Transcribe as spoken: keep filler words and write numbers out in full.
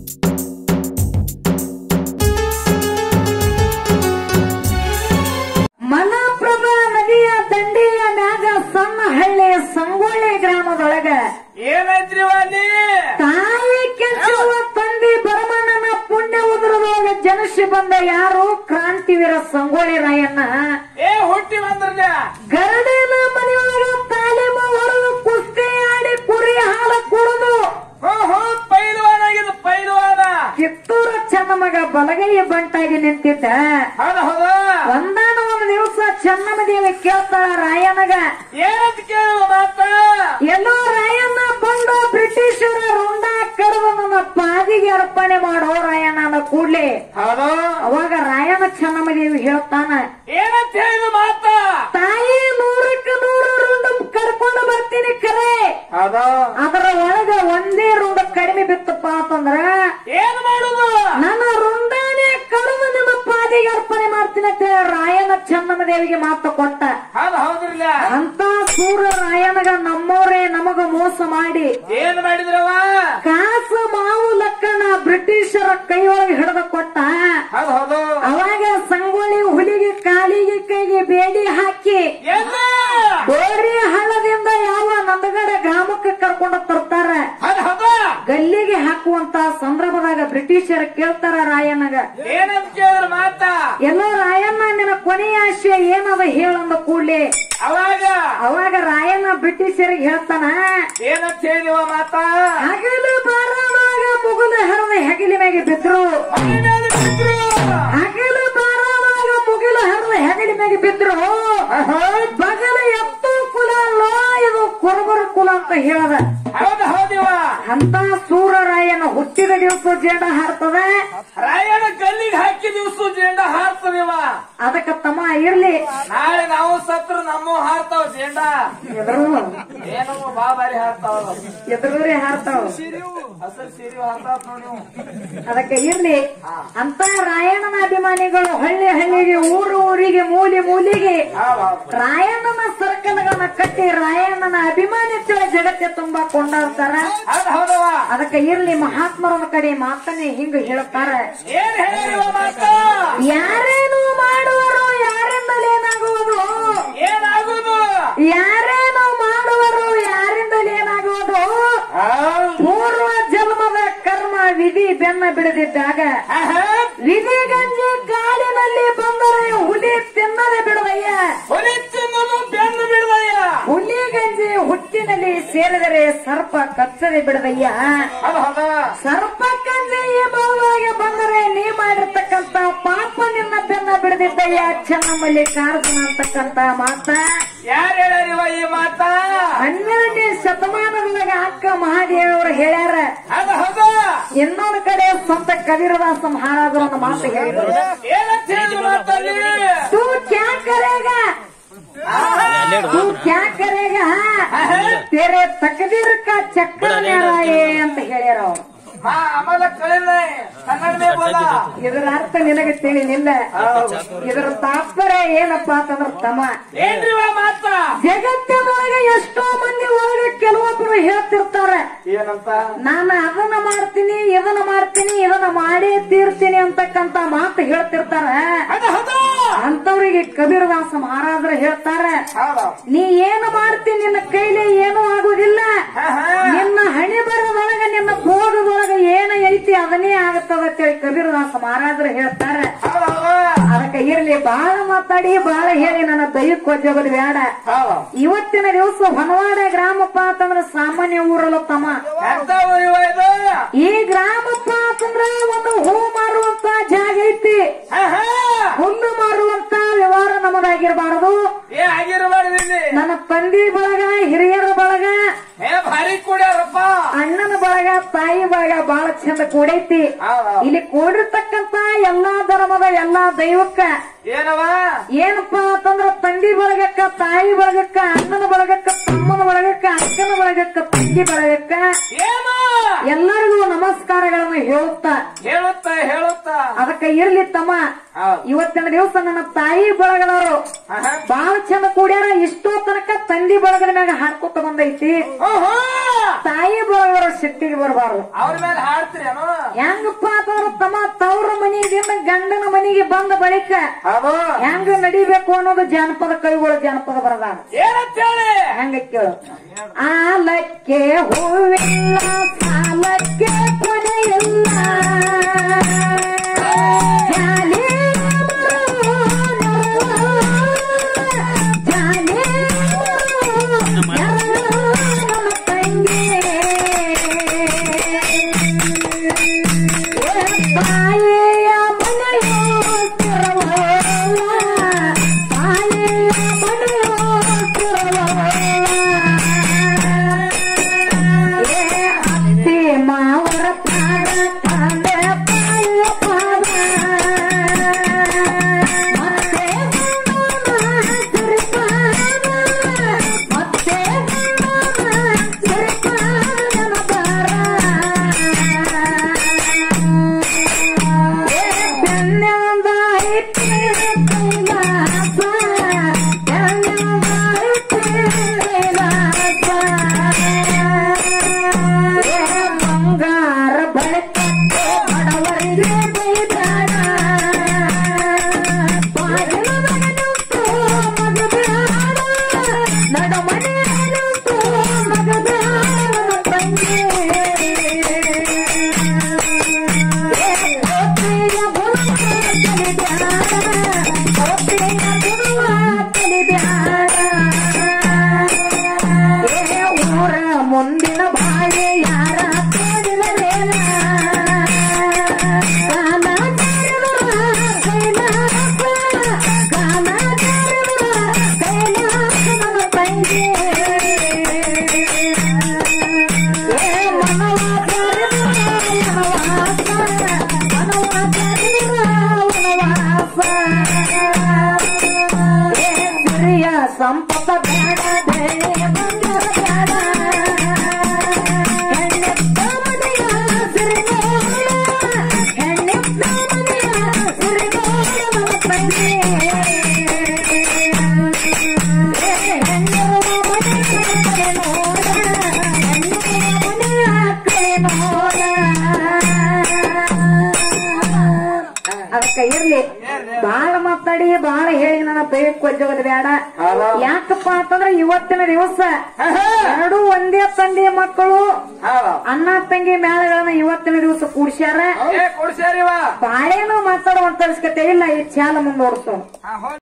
ಮಲಪ್ರಭಾ ನದಿಯ ದಂಡೆಯ ಮ್ಯಾಗ ಸಣ್ಣ ಹಳ್ಳಿ ಸಂಗೊಳ್ಳಿ ಗ್ರಾಮದೊಳಗ ಏನೈತ್ರಿ ಅಲ್ಲಿ ತಾಯಿ ಕೆಚ್ಚುವ ತಂದೆ ಬರಮಣ್ಣನ ಪುಣ್ಯ ಉದುರದೊಳಗ ಜನಸಿ ಬಂದ ಯಾರು ಕ್ರಾಂತಿವೀರ ಸಂಗೊಳ್ಳಿ ರಾಯಣ್ಣ ಏ ಹುಟ್ಟಿ ಬಂದ್ರಲ್ಲ ಗರಡಿನ ಮನೆಯೊಳಗ ತಾಲೀಮು ಹೊರದು ಕುಸ್ತಿ ಆಡಿ ಕುರಿ ಹಾಲು ಕುಡಿದು ಹೋ ಹೋ ಪೈಲ್ವಾನ ಆಗಿದ್ದು ಪೈಲ್ವಾನ ಕಿತ್ತೂರ ಚೆನ್ನಮಗ ಬಲಗೈಯ ಬಂಟಾಗಿ ನಿಂತಿದ್ದ. ಹೌದ ಹೌದ ಒಂದಾನ ಒಂದು ದಿವಸ ಚೆನ್ನಮ್ಮ ದೇವಿ ಕೇಳ್ತಾಳ ರಾಯಣ್ಣಗ ಏನಂತ ಕೇಳುವ ಮಾತ ಎಲ್ಲೋ ರಾಯಣ್ಣ ಬಂದು ಬ್ರಿಟಿಷರ ರುಂಡ ಕರೆದು ನನ್ನ ಪಾದಿಗೆ ಅರ್ಪಣೆ ಮಾಡೋ ರಾಯಣ್ಣನ ಕೂಡ್ಲೆ ಹೌದು ಅವಾಗ ರಾಯಣ್ಣ ಚೆನ್ನಮ್ಮ ದೇವಿ ಹೇಳ್ತಾನ ಏನಂತ ಹೇಳಿದ ಮಾತ ತಾಯಿ ನೂರಕ್ಕೆ ನೂರು ರುಂಡ ಕರ್ಕೊಂಡು ಬರ್ತೀನಿ ಕರೆ ಹೌದು ಅದರ ಒಳಗ ಒಂದೇ ರುಂಡ ಕಡಿಮೆ ಬಿತ್ತಪ್ಪ ಅಂತಂದ್ರ ಏನ್ ಮಾಡುದು ನನ್ನ ರುಂಡಾನೇ ಕಡಿಮೆ ನಿಮ್ಮ ಪಾದಿಗೆ ಅರ್ಪಣೆ ಮಾಡ್ತೀನಿ ಅಂತ ರಾಯಣ್ಣ ಚೆನ್ನಮ್ಮ ದೇವಿಗೆ ಮಾತು ಕೊಟ್ಟ. ಹೌದು ಹೌದ್ರಲ್ಲ ಅಂತ ಸೂರ ರಾಯಣ್ಣಗ ನಮ್ಮವ್ರೇ ನಮಗ ಮೋಸ ಮಾಡಿ ಏನ್ ಮಾಡಿದ್ರವ ಕಾಸ ಮಾವು ಲಕ್ಕಣ ಬ್ರಿಟಿಷರ ಕೈಯೊಳಗೆ ಹಿಡಿದು ಕೊಟ್ಟ. ಹೌದು ಹೌದು ಅವಾಗ ಸಂಗೊಳ್ಳಿ ಹುಲಿಗೆ ಕಾಲಿಗೆ ಕೈಗೆ ಬೇಡಿ ಹಾಕಿ ಎಲ್ಲ ಬೋರಿ ಹಳ್ಳದಿಂದ ಯಾವ ನಂದಗಡ ಗ್ರಾಮಕ್ಕೆ ಕರ್ಕೊಂಡು ತರ್ತಾರ. ಹೌದು ಹೌದು ಗಲ್ಲಿಗೆ ಹಾಕುವಂತ ಸಂದರ್ಭದಾಗ ಬ್ರಿಟಿಷರ ಕೇಳ್ತಾರ ರಾಯಣ್ಣಗ ಏನಂತ ಕೇಳಿದ್ರ ಮಾತ ಎಲ್ಲೋ ರಾಯಣ್ಣ ನಿನ್ನ ಕೊನೆಯ ಆಶಯ ಏನದ ಹೇಳಂದ ಕೂಡ್ಲೆ ಅವಾಗ ಅವಾಗ ರಾಯಣ್ಣ ಬ್ರಿಟಿಷರಿಗೆ ಹೇಳ್ತಾನ ಏನಂತ ಹೇಳಿದವ ಮಾತ ಹಗಲು ಬಾರವಾಗ ಮುಗುಲ ಹರಿದ ಹೆಗಲಿ ಮ್ಯಾಗೆ ಬಿದ್ರು ಹಗಲು ಬಾರವಾಗ ಮುಗಿಲ ಹರಿದ ಹೆಗಲಿ ಮ್ಯಾಗೆ ಬಿದ್ರು ಬಗಲ ಎತ್ತು ಕುಲ ಅಲ್ಲೋ ಇದು ಕುರುಬರ ಕುಲ ಅಂತ ಹೇಳದ. ಹೌದು ಹೌದಿವ ಅಂತ ಸೂರರಾಯನ ಹುಟ್ಟಿದ ದಿವಸ ಜೇಡ ಹಾರ್ತದ ರಾಯಣ್ಣ ಗಲ್ಲಿಗೆ ಹಾಕಿ ದಿವಸ ಜೇಂಡ ಹಾರ್ತದಿವ ಅದಕ್ಕ ತಮ್ಮ ಇರ್ಲಿ ನಾಳೆ ನಾವು ಸತ್ರ ನಮ್ಮ ಹಾರ್ತಾವ ಜೇಂಡ ಎದರು ಏನು ಬಾ ಬಾರಿ ಹಾರ್ತಾವ ಎದುರೇ ಹಾರ್ತಾವ ಹಸರು ಸೀರೆ ಹಾರ್ತಾವ ನೋಡಿ ಅದಕ್ಕೆ ಇರ್ಲಿ ಅಂತ ರಾಯಣ್ಣನ ಅಭಿಮಾನಿಗಳು ಹಳ್ಳಿ ಹಳ್ಳಿಗೆ ಊರು ಊರಿಗೆ ಮೂಲಿ ಮೂಲಿಗೆ ರಾಯಣ್ಣನ ಸರ್ಕಲ್ಗಳನ್ನ ಕಟ್ಟಿ ರಾಯಣ್ಣನ ಅಭಿಮಾನಿತ್ವ ಜಗತ್ತೆ ತುಂಬಾ ಕೊಂಡಾಡ್ತಾರ. ಹೌದು ಹೌದವ ಅದಕ್ಕೆ ಇರ್ಲಿ ಮಹಾತ್ಮರನ ಕಡೆ ಮಾತನ್ನೇ ಹಿಂಗ ಹೇಳ್ತಾರ ಏನ್ ಹೇಳಿವ ಮಾತ ಯಾರೇನು ಮಾಡುವರು ಯಾರಿಂದಲೇನಾಗುವುದು ಏನಾಗುದು ಯಾರೇನು ಮಾಡುವರು ಯಾರಿಂದಲೇನಾಗುವುದು ಪೂರ್ವ ಜನ್ಮದ ಕರ್ಮ ವಿಧಿ ಬೆನ್ನ ಬಿಡದಿದ್ದಾಗ ವಿಧಿ ಗಂಜಿ ಕಾಲಿನಲ್ಲಿ ಬಂದರೆ ಹುಲಿ ತಿನ್ನದೆ ಬಿಡುವಯ್ಯ ಹುಲಿ ತಿನ್ನಲು ಬೆನ್ನು ಬಿಡದಯ್ಯ ಹುಲಿ ಗಂಜಿ ಹುಟ್ಟಿನಲ್ಲಿ ಸೇರಿದರೆ ಸರ್ಪ ಕಚ್ಚದೆ ಬಿಡದಯ್ಯ ಹೌದು ಹೌದ ಸರ್ಪ ಗಂಜಿ ಈ ಭಾವವಾಗಿ ಬಂದರೆ ನೀ ಮಾಡಿರ್ತಕ್ಕಂತ ಪಾಪ ನಿನ್ನ ಬೆನ್ನ ಬಿಡದಿದ್ದಯ್ಯ ಚೆನ್ನಮಲ್ಲಿಕಾರ್ಜುನ ಅಂತಕ್ಕಂತ ಮಾತ ಯಾರು ಹೇಳ್ಯಾರಿವ ಈ ಮಾತ ಹನ್ನೆರಡನೇ ಶತಮಾನದೊಳಗ ಅಕ್ಕ ಮಹಾದೇವರು ಹೇಳ್ಯಾರ. ಹೌದು ಹೌದು ಇನ್ನೊಂದು ಕಡೆ ಸ್ವಂತ ಕಬೀರದಾಸ ಮಹಾರಾಜರು ಒಂದು ಮಾತು ಹೇಳಿದ್ರು ಏನಂತ ಹೇಳಿದ ಮಾತಲ್ಲಿ ತೂ ಕ್ಯಾ ಕರೇಗ तू क्या करेगा तेरे तकदीर का चक्कर मेरा ये ಅಂತ ಹೇಳ್ಯಾರ ಅವರು. ಹಾ ಆಮೇಲೆ ಕಳಿಲ್ಲ ಕನ್ನಡ ಮೇ ಬೋಲ ಇದರ ಅರ್ಥ ನಿನಗೆ ತಿಳಿಲಿಲ್ಲ. ಇದರ ತಾತ್ಪರ್ಯ ಏನಪ್ಪಾ ಅಂತಂದ್ರ ತಮ್ಮ ಏನ್ರಿವ ಮಾತ ಜಗತ್ತಿನೊಳಗೆ ಎಷ್ಟೋ ಮಂದಿ ಒಳಗೆ ಕೆಲವೊಬ್ರು ಹೇಳ್ತಿರ್ತಾರ ಏನಂತ ನಾನು ಅದನ್ನ ಮಾಡ್ತೀನಿ ಇದನ್ನ ಮಾಡ್ತೀನಿ ಇದನ್ನ ಮಾಡೇ ತೀರ್ತೀನಿ ಅಂತಕ್ಕಂತ ಮಾತು ಹೇಳ್ತಿರ್ತಾರ. ಅಂತವ್ರಿಗೆ ಕಬೀರದಾಸ ಮಹಾರಾಜರು ಹೇಳ್ತಾರ ನೀ ಏನು ಮಾಡ್ತೀನಿ ನಿನ್ನ ಕೈಲಿ ಏನೂ ಆಗುದಿಲ್ಲ, ನಿನ್ನ ಹಣೆ ಬರದೊಳಗ ನಿನ್ನ ಭೋಗದೊಳಗ ಏನ ಐತಿ ಅದನ್ನೇ ಆಗತ್ತದ ಅಂತೇಳಿ ಕಬೀರದಾಸ ಮಹಾರಾಜರು ಹೇಳ್ತಾರೆ. ಅದಕ್ಕೆ ಇರ್ಲಿ ಬಾಳ ಮಾತಾಡಿ ಬಾಳ ಹೇಳಿ ನನ್ನ ದೈವಕ್ಕೆ ಹೋಗೋದು ಬೇಡ. ಇವತ್ತಿನ ದಿವಸ ಹೊನವಾಡ ಗ್ರಾಮಪ್ಪ ಅಂತಂದ್ರ ಸಾಮಾನ್ಯ ಊರಲ್ಲ ತಮ್ಮ. ಈ ಗ್ರಾಮಪ್ಪ ಅಂತಂದ್ರ ಒಂದು ಹೂ ಮಾರುವಂತ ಜಾಗ ಐತಿ, ಹುಲ್ಲು ಮಾರುವಂತ ವ್ಯವಹಾರ ನಮ್ಮದಾಗಿರಬಾರದು. ನನ್ನ ತಂದೆ ಬಳಗ ಹಿರಿಯರ ಬಳಗ ಭಾರಿ ಕೂಡ್ಯಾರಪ್ಪ, ಅಣ್ಣನ ಬಳಗ ತಾಯಿ ಬಳಗ ಬಹಳ ಚಂದ ಕೂಡೈತಿ. ಇಲ್ಲಿ ಕೂಡಿರ್ತಕ್ಕಂತ ಎಲ್ಲಾ ಧರ್ಮದ ಎಲ್ಲಾ ದೈವಕ್ಕ ಏನವ ಏನಪ್ಪಾ ಅಂತಂದ್ರ ತಂದಿ ಬಳಗಕ್ಕ ತಾಯಿ ಬಳಗಕ್ಕ ಅಣ್ಣನ ಬಳಗಕ್ಕ ತಮ್ಮನ ಬಳಗಕ್ಕ ಅಕ್ಕನ ಬಳಗಕ್ಕ ತಂಗಿ ಬಳಗಕ್ಕ ಏನು ಎಲ್ಲರಿಗೂ ನಮಸ್ಕಾರಗಳನ್ನು ಹೇಳುತ್ತಾ ಹೇಳುತ್ತಾ ಹೇಳುತ್ತಾ ಅದಕ್ಕ ಇರ್ಲಿ ತಮ್ಮ ಇವತ್ತಿನ ದಿವಸ ನನ್ನ ತಾಯಿ ಬಳಗದವರು ಬಾಳ ಚಂದ ಕೂಡ್ಯಾರ. ಇಷ್ಟೋ ತನಕ ತಂದಿ ಬಳಗದ ಮ್ಯಾಗ ಹಾಡ್ಕೊತ ಬಂದೈತಿ. ತಾಯಿ ಬಳಗದವ್ರ ಸಿಟ್ಟಿಗೆ ಬರಬಾರ್ದು. ಅವ್ರ ಮೇಲೆ ಹಾಡ್ತೀರಿ ಹೆಂಗಪ್ಪ ಅಂತಂದ್ರ ತಮ್ಮ ತವ್ರ ಮನೆಯಿಂದ ಗಂಡನ ಮನೆಗೆ ಬಂದ ಬಳಿಕ ಹೆಂಗ ನಡಿಬೇಕು ಅನ್ನೋದು ಜಾನಪದ ಕವಿಗಳು ಜಾನಪದ ಬರದಾರ. ಏನಂತೇಳಿ ಹೆಂಗ ಕೇಳು. ಆಲಕ್ಕೆ ಹೂವಿಲ್ಲ ಸಾಲಕ್ಕೆ ಕೊನೆಯಿಲ್ಲ ಜಾಲಿ ಜಾಲಿ ನಮ್ಮ ತಂಗಿ ತಾಯಿಯ ಮನೆಯೋ ತಿರುವಲ್ಲ ತಾಯಿಯ ಮನೆಯೋ ತಿರುವಲ್ಲ ಅತ್ತಿ ಮಾವರ ಪಾದ ತಂದೆ ತಾಯಿಯ ಪಾದ ಮತ್ತೆ ಸಿರಿಪಾದ ಮತ್ತೆ ಸಿರಿಪಾದನ ಬಾರ ಬೆನ್ನಂದ ಐತಿ ಕೈಲಾಸ ಬೆನ್ನಂದ ಐತಿ ಕೈಲಾಸ ಬಂಗಾರ ಬಳಕಕ್ಕೆ ಬಡವರಿಗೆ ಬೈದಾಡ ಬಾಗಿಲುಗನುಂಟು ಮಗಬ್ಯಾಡ ನಡುಮನೆಯನುಂಟು ಮಗಬ್ಯಾಡ ತಂಗಿ ಕೋಟೆಯ ಬುಡುವ ತಲಿಬ್ಯಾಡ ಕೋಟೆಯ ಬುಡುವ ತಲಿಬ್ಯಾಡ ಊರ ಮುಂದಿನ ಬಾಳೆ ಯಾರ ತೋರಿದರೇನ ಕಾಲ ಜಾರಿದರ ಕೈಲಾಸ ಕಾಲ ಜಾರಿದರ ಕೈಲಾಸ ನನ್ನ ತಂಗಿ ಏ ಮನವ ಜಾರಿದರ ವನವಾಸ ಮನವ ಜಾರಿದರ ವನವಾಸ ಏ ಸಿರಿಯ ಸಂಪತ್ತ ಬೇಡ ಬೆಳೆ ಬಂಗಾರ ಬೇಡ ಹೆಣ್ಣೆತ್ತ ಮನೆಯ ಸಿರಿಗೋಳ ಹೆಣ್ಣೆತ್ತ ಮನೆಯ ಸಿರಿಗೋಳ ನನ್ನ ತಂಗಿ ಹೆಣ್ಣೆರುವ ಮನೆಯ ನೋಡ ಹೆಣ್ಣೆರುವ ಮನೆಯ ಕಡೆ ನೋಡ ಅದಕ್ಕ ಇರ್ಲಿ ಬಾಳ ಮಾತಾಡಿ ಬಾಳ ಹೇಳಿ ನನ್ನ ಬೇಕ್ ಕೊಜ್ಜೋಗದ ಬೇಡ. ಯಾಕಪ್ಪ ಅಂತಂದ್ರ ಇವತ್ತಿನ ದಿವಸ ಎರಡು ಒಂದೇ ತಂದೆ ಮಕ್ಕಳು ಅಣ್ಣ ತಂಗಿ ಮೇಳಗಳನ್ನ ಇವತ್ತಿನ ದಿವಸ ಕೂಡ್ಸ್ಯಾರ. ಕೊಡ್ಸ್ಯಾರಿವ ಬಾಳೇನು ಮಾತಾಡುವಂತ ಅವಶ್ಯಕತೆ ಇಲ್ಲ. ಈ ಚಾಲ ಮುಂದೋಡಿಸೋಣ.